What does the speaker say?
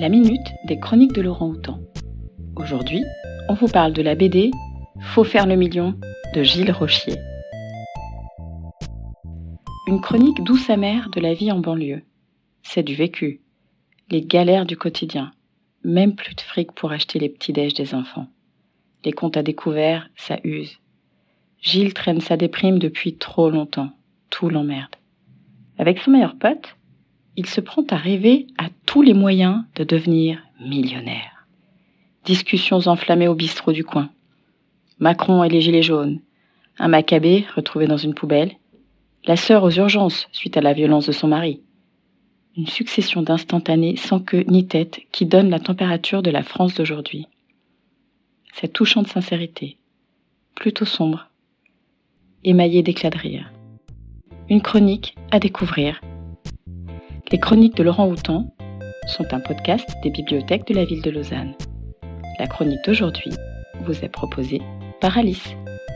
La minute des chroniques de Laurent Houtan. Aujourd'hui, on vous parle de la BD Faut faire le million de Gilles Rochier. Une chronique douce amère de la vie en banlieue. C'est du vécu, les galères du quotidien, même plus de fric pour acheter les petits-déj des enfants. Les comptes à découvert, ça use. Gilles traîne sa déprime depuis trop longtemps, tout l'emmerde. Avec son meilleur pote, il se prend à rêver à tous les moyens de devenir millionnaire. Discussions enflammées au bistrot du coin. Macron et les gilets jaunes. Un Maccabée retrouvé dans une poubelle. La sœur aux urgences suite à la violence de son mari. Une succession d'instantanés sans queue ni tête qui donnent la température de la France d'aujourd'hui. Cette touchante sincérité, plutôt sombre, émaillée d'éclats de rire. Une chronique à découvrir. Les chroniques de Laurent Houtan sont un podcast des bibliothèques de la ville de Lausanne. La chronique d'aujourd'hui vous est proposée par Alice.